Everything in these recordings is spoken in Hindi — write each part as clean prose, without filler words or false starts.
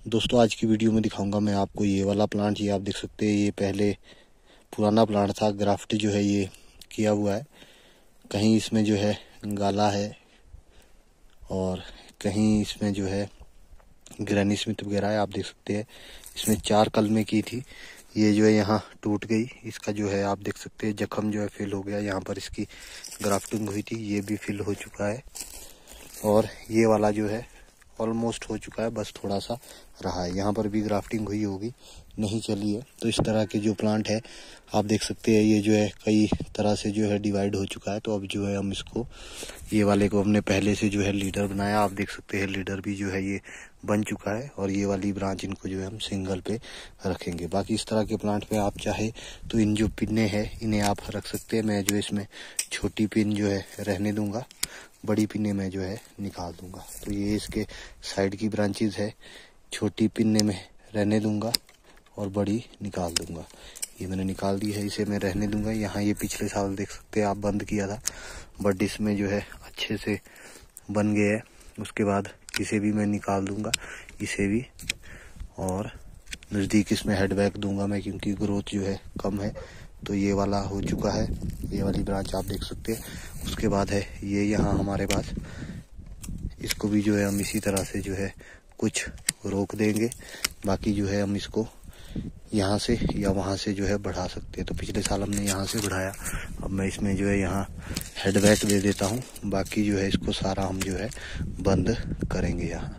दोस्तों आज की वीडियो में दिखाऊंगा मैं आपको ये वाला प्लांट। ये आप देख सकते हैं, ये पहले पुराना प्लांट था। ग्राफ्ट जो है ये किया हुआ है, कहीं इसमें जो है गाला है और कहीं इसमें जो है ग्रैनी स्मिथ वगैरह है। आप देख सकते हैं इसमें 4 कलमें की थी, ये जो है यहाँ टूट गई। इसका जो है आप देख सकते हैं जख्म जो है फिल हो गया। यहाँ पर इसकी ग्राफ्टिंग हुई थी, ये भी फिल हो चुका है और ये वाला जो है ऑलमोस्ट हो चुका है, बस थोड़ा सा रहा है। यहाँ पर भी ग्राफ्टिंग हुई होगी, नहीं चली है। तो इस तरह के जो प्लांट है आप देख सकते हैं, ये जो है कई तरह से जो है डिवाइड हो चुका है। तो अब जो है हम इसको, ये वाले को हमने पहले से जो है लीडर बनाया। आप देख सकते हैं लीडर भी जो है ये बन चुका है और ये वाली ब्रांच इनको जो है हम सिंगल पे रखेंगे। बाकी इस तरह के प्लांट पे आप चाहे तो इन जो पिन्ने हैं इन्हें आप रख सकते हैं। मैं जो इसमें छोटी पिन जो है रहने दूंगा, बड़ी पिन्ने में जो है निकाल दूंगा। तो ये इसके साइड की ब्रांचेज है, छोटी पिन्ने में रहने दूंगा और बड़ी निकाल दूंगा। ये मैंने निकाल दी है, इसे मैं रहने दूंगा। यहाँ ये पिछले साल देख सकते हैं आप बंद किया था, बट इसमें जो है अच्छे से बन गया है। उसके बाद इसे भी मैं निकाल दूंगा, इसे भी, और नज़दीक इसमें हेड बैक दूंगा मैं, क्योंकि ग्रोथ जो है कम है। तो ये वाला हो चुका है, ये वाली ब्रांच आप देख सकते हैं। उसके बाद है ये यहाँ हमारे पास, इसको भी जो है हम इसी तरह से जो है कुछ रोक देंगे। बाकी जो है हम इसको यहाँ से या वहाँ से जो है बढ़ा सकते हैं। तो पिछले साल हमने यहाँ से बढ़ाया, अब मैं इसमें जो है यहाँ हेड बैक दे देता हूँ। बाकी जो है इसको सारा हम जो है बंद करेंगे यहाँ।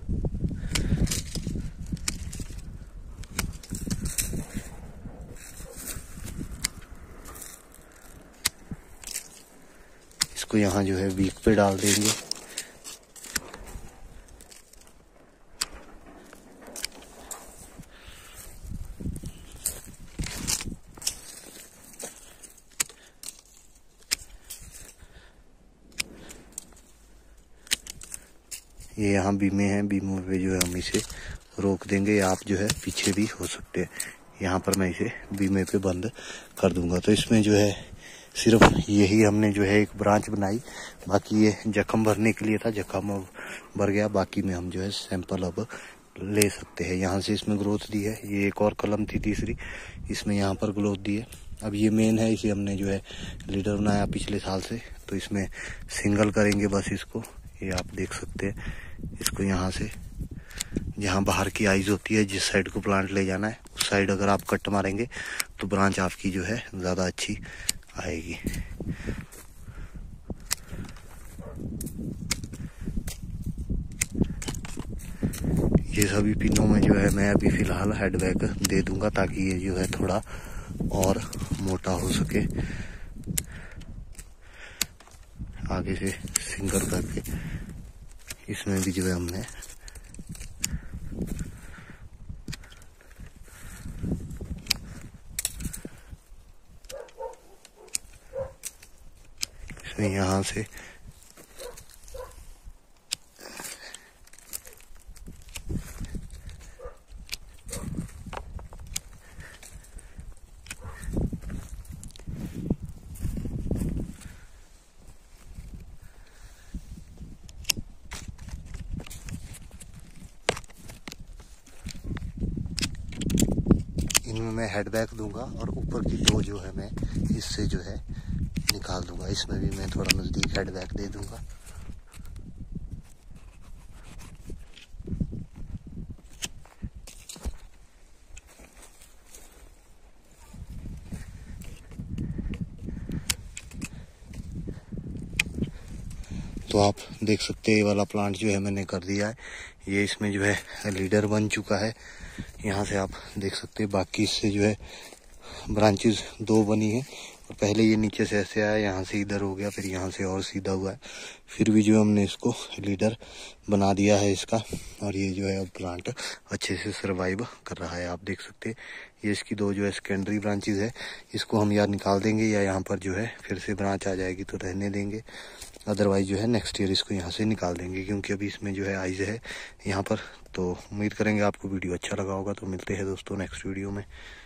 इसको यहाँ जो है वीक पे डाल देंगे। ये यहाँ बीमे हैं, बीमों पे जो है हम इसे रोक देंगे। आप जो है पीछे भी हो सकते हैं। यहाँ पर मैं इसे बीमे पे बंद कर दूंगा। तो इसमें जो है सिर्फ यही हमने जो है एक ब्रांच बनाई। बाकी ये जख्म भरने के लिए था, जख्म अब भर गया। बाकी में हम जो है सैंपल अब ले सकते हैं। यहाँ से इसमें ग्रोथ दी है। ये एक और कलम थी तीसरी, इसमें यहाँ पर ग्रोथ दी है। अब ये मेन है, इसे हमने जो है लीडर बनाया पिछले साल से। तो इसमें सिंगल करेंगे बस इसको। ये आप देख सकते हैं, इसको यहाँ से जहाँ बाहर की आइज होती है, जिस साइड को प्लांट ले जाना है उस साइड अगर आप कट मारेंगे तो ब्रांच आपकी जो है ज़्यादा अच्छी आएगी। ये सभी पिनों में जो है मैं अभी फ़िलहाल हेड बैक दे दूंगा, ताकि ये जो है थोड़ा और मोटा हो सके। आगे से सिंगल करके इसमें भी जो है हमने इसमें यहाँ से इनमें मैं हेड बैक दूंगा और ऊपर की दो जो है मैं इससे जो है निकाल दूंगा। इसमें भी मैं थोड़ा नज़दीक हेड बैक दे दूंगा। तो आप देख सकते हैं ये वाला प्लांट जो है मैंने कर दिया है। ये इसमें जो है लीडर बन चुका है। यहाँ से आप देख सकते हैं, बाकी इससे जो है ब्रांचेस 2 बनी है। और पहले ये नीचे से ऐसे आया, यहाँ से इधर हो गया, फिर यहाँ से और सीधा हुआ है। फिर भी जो हमने इसको लीडर बना दिया है इसका, और ये जो है अब प्लांट अच्छे से सर्वाइव कर रहा है। आप देख सकते हैं ये इसकी 2 जो है सेकेंडरी ब्रांचेज है। इसको हम या निकाल देंगे या यहाँ पर जो है फिर से ब्रांच आ जाएगी तो रहने देंगे। अदरवाइज जो है नेक्स्ट ईयर इसको यहाँ से निकाल देंगे, क्योंकि अभी इसमें जो है आइज है यहाँ पर। तो उम्मीद करेंगे आपको वीडियो अच्छा लगा होगा। तो मिलते हैं दोस्तों नेक्स्ट वीडियो में।